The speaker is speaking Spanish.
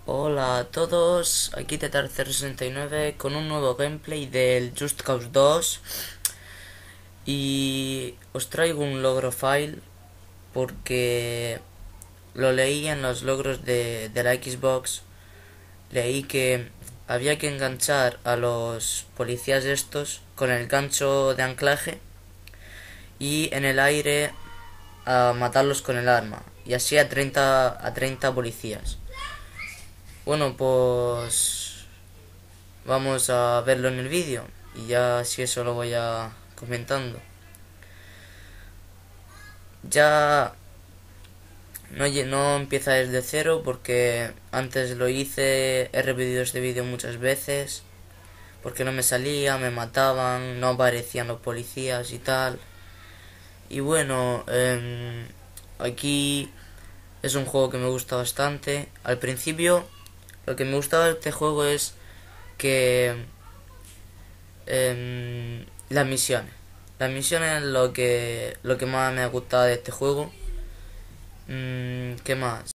Hola a todos, aquí Tetar069 con un nuevo gameplay del Just Cause 2 y os traigo un logro file porque lo leí en los logros de la Xbox. Leí que había que enganchar a los policías estos con el gancho de anclaje y en el aire a matarlos con el arma, y así a 30 policías. Bueno, pues vamos a verlo en el vídeo y ya si eso lo voy a comentando. Ya no empieza desde cero porque antes lo hice, he repetido este vídeo muchas veces porque no me salía, me mataban, no aparecían los policías y tal. Y bueno, aquí es un juego que me gusta bastante. Al principio lo que me gustaba de este juego es que las misiones. Las misiones es lo que más me ha gustado de este juego. ¿Qué más?